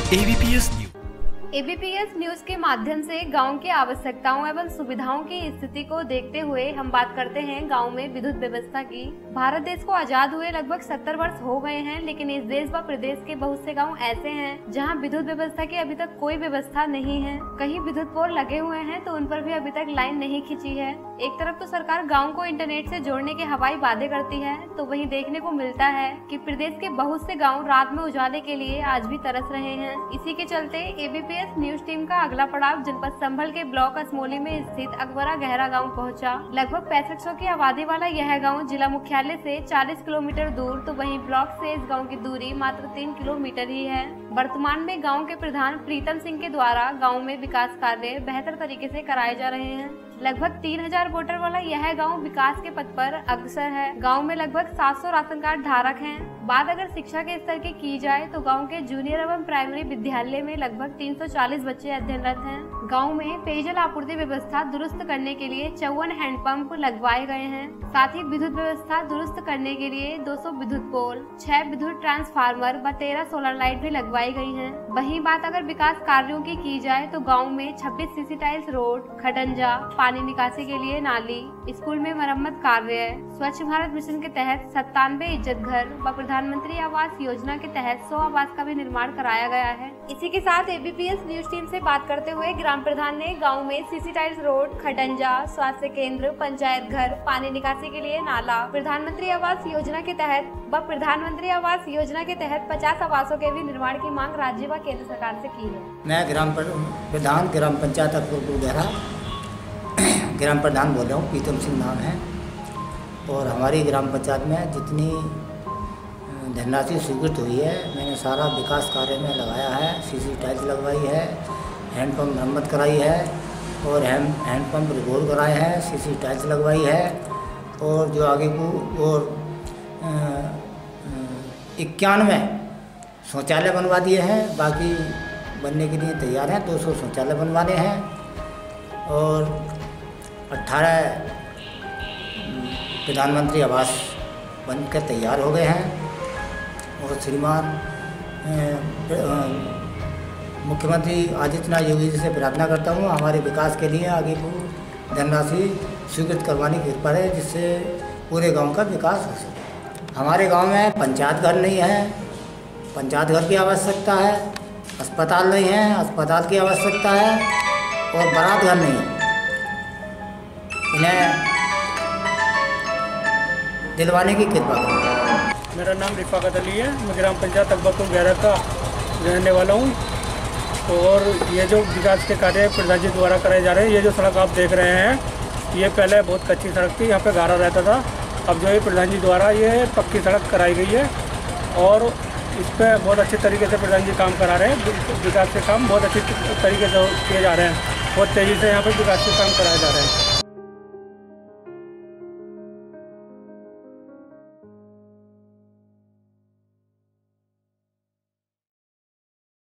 ABPS news के माध्यम से गांव की आवश्यकताओं एवं सुविधाओं की स्थिति को देखते हुए हम बात करते हैं गांव में विद्युत व्यवस्था की। भारत देश को आजाद हुए लगभग 70 वर्ष हो गए हैं, लेकिन इस देश व प्रदेश के बहुत से गांव ऐसे हैं जहां विद्युत व्यवस्था की अभी तक कोई व्यवस्था नहीं है। कहीं विद्युत पोल लगे हुए हैं तो उन पर भी अभी तक लाइन नहीं खींची है। एक तरफ तो सरकार गाँव को इंटरनेट से जोड़ने के हवाई वादे करती है, तो वहीं देखने को मिलता है कि प्रदेश के बहुत से गाँव रात में उजाले के लिए आज भी तरस रहे हैं। इसी के चलते एबीपीएस न्यूज टीम का अगला पड़ाव जनपद संभल के ब्लॉक असमोली में स्थित अकबरा गहरा गांव पहुंचा। लगभग 6500 की आबादी वाला यह गांव जिला मुख्यालय से 40 किलोमीटर दूर, तो वहीं ब्लॉक से इस गांव की दूरी मात्र 3 किलोमीटर ही है। वर्तमान में गांव के प्रधान प्रीतम सिंह के द्वारा गांव में विकास कार्य बेहतर तरीके से कराए जा रहे हैं। लगभग 3000 वोटर वाला यह गांव विकास के पथ पर अग्रसर है। गांव में लगभग 700 राशन कार्ड धारक हैं। बात अगर शिक्षा के स्तर की जाए तो गांव के जूनियर एवं प्राइमरी विद्यालय में लगभग 340 बच्चे अध्ययनरत हैं। गांव में पेयजल आपूर्ति व्यवस्था दुरुस्त करने के लिए 54 हैंडपंप लगवाए गए हैं। साथ ही विद्युत व्यवस्था दुरुस्त करने के लिए 200 विद्युत पोल, 6 विद्युत ट्रांसफार्मर व 13 सोलर लाइट भी लगवाई गई हैं। वहीं बात अगर विकास कार्यों की जाए तो गाँव में 26 सीसी टाइल्स रोड, खडंजा, पानी निकासी के लिए नाली, स्कूल में मरम्मत कार्य, स्वच्छ भारत मिशन के तहत 97 इज्जत घर व प्रधानमंत्री आवास योजना के तहत 100 आवास का भी निर्माण कराया गया है। इसी के साथ एबीपीएस न्यूज टीम से बात करते हुए ग्राम प्रधान ने गांव में सीसी टाइल्स रोड, खडंजा, स्वास्थ्य केंद्र, पंचायत घर, पानी निकासी के लिए नाला, प्रधानमंत्री आवास योजना के तहत 50 आवासों के भी निर्माण की मांग राज्य व केंद्र सरकार से की है। मैं ग्राम प्रधान ग्राम पंचायत अकबरपुर गहरा ग्राम प्रधान बोल रहा हूँ, प्रीतम सिंह नाम है। और हमारी ग्राम पंचायत में जितनी धनराशि स्वीकृत हुई है, मैंने सारा विकास कार्य में लगाया है। सीसी टाइल्स लगवाई है, हैंडपम्प मरम्मत कराई है और हैंडपम्प रिपोर्ट कराए हैं, सीसी टाइल्स लगवाई है और जो आगे को और 91 शौचालय बनवा दिए हैं। बाकी बनने के लिए तैयार हैं। 200 शौचालय बनवाने हैं और 18 प्रधानमंत्री आवास बनकर तैयार हो गए हैं। और श्रीमान मुख्यमंत्री आदित्यनाथ योगी जी से प्रार्थना करता हूँ हमारे विकास के लिए आगे को धनराशि स्वीकृत करवाने की कृपा है, जिससे पूरे गांव का विकास हो सके। हमारे गांव में पंचायत घर नहीं है, पंचायत घर की आवश्यकता है। अस्पताल नहीं है, अस्पताल की आवश्यकता है और बारात घर नहीं है। इन्हें दिलवाने की कृपा करें। मेरा नाम रिफाकत अली है। मैं ग्राम पंचायत अकबरपुर गहरा का रहने वाला हूँ। और ये जो विकास के कार्य प्रधान जी द्वारा कराए जा रहे हैं, ये जो सड़क आप देख रहे हैं, ये पहले बहुत कच्ची सड़क थी, यहाँ पे गारा रहता था। अब जो है प्रधान जी द्वारा ये पक्की सड़क कराई गई है और इस पर बहुत अच्छे तरीके से प्रधान जी काम करा रहे हैं। विकास के काम बहुत अच्छे तरीके से किए जा रहे हैं। बहुत तेज़ी से यहाँ पर विकास के काम कराए जा रहे हैं।